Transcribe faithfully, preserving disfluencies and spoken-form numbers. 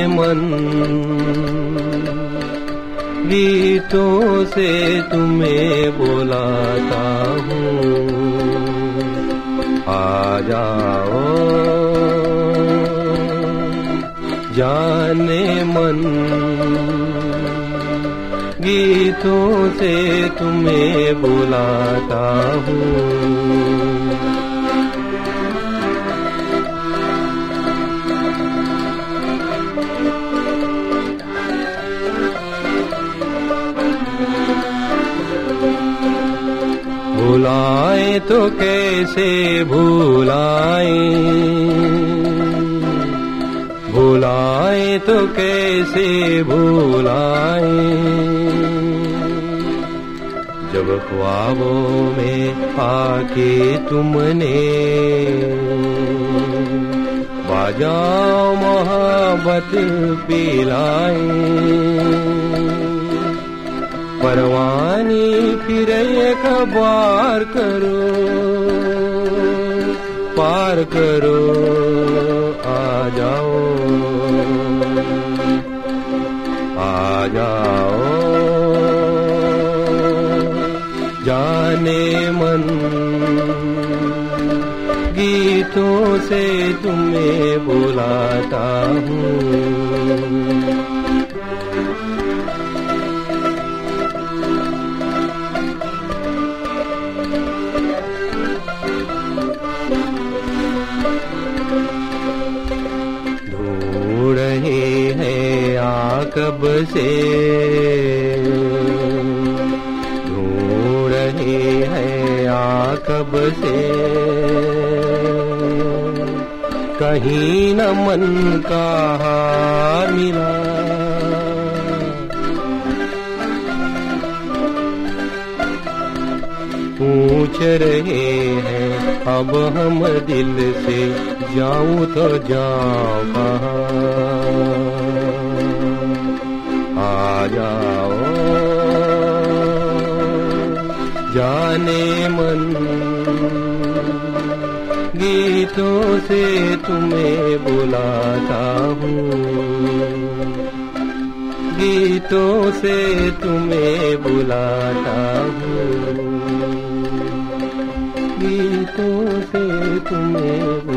मन गीतों से तुम्हें बुलाता हूँ, आ जाओ जाने मन गीतों से तुम्हें बुलाता हूँ। भुलाए तो कैसे भुलाए, भुलाए तो कैसे भुलाए, जब ख्वाबों में आके तुमने बाजाओ मोहब्बत पिलाए। परवानी फिर एक बार करो, पार करो, आ जाओ, आ जाओ जाने मन गीतों से तुम्हें बुलाता हूँ। ढूंढ रहे हैं आ कब से, ढूंढ रहे हैं आ कब से, कहीं न मन का हार मिला। पूछ रहे हैं अब हम दिल से, जाऊं तो जाऊं कहाँ, आ जाओ जाने मन गीतों से तुम्हें बुलाता हूँ, गीतों से तुम्हें बुलाता हूँ, गीतों से तुम्हें